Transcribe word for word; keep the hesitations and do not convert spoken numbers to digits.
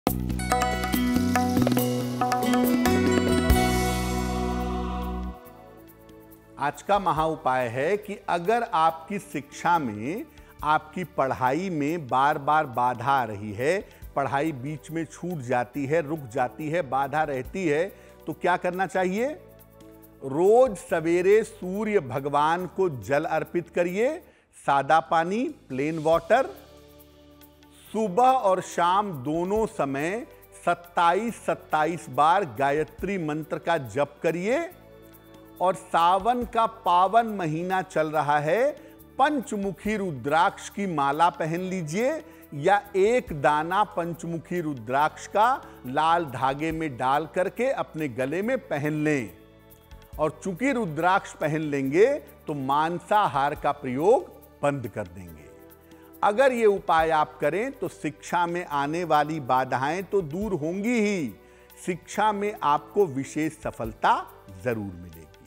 आज का महा उपाय है कि अगर आपकी शिक्षा में, आपकी पढ़ाई में बार बार बाधा आ रही है, पढ़ाई बीच में छूट जाती है, रुक जाती है, बाधा रहती है, तो क्या करना चाहिए? रोज सवेरे सूर्य भगवान को जल अर्पित करिए, सादा पानी, प्लेन वाटर। सुबह और शाम दोनों समय सत्ताईस सत्ताईस बार गायत्री मंत्र का जप करिए। और सावन का पावन महीना चल रहा है, पंचमुखी रुद्राक्ष की माला पहन लीजिए या एक दाना पंचमुखी रुद्राक्ष का लाल धागे में डाल करके अपने गले में पहन लें। और चूंकि रुद्राक्ष पहन लेंगे तो मांसाहार का प्रयोग बंद कर देंगे। अगर ये उपाय आप करें तो शिक्षा में आने वाली बाधाएं तो दूर होंगी ही, शिक्षा में आपको विशेष सफलता जरूर मिलेगी।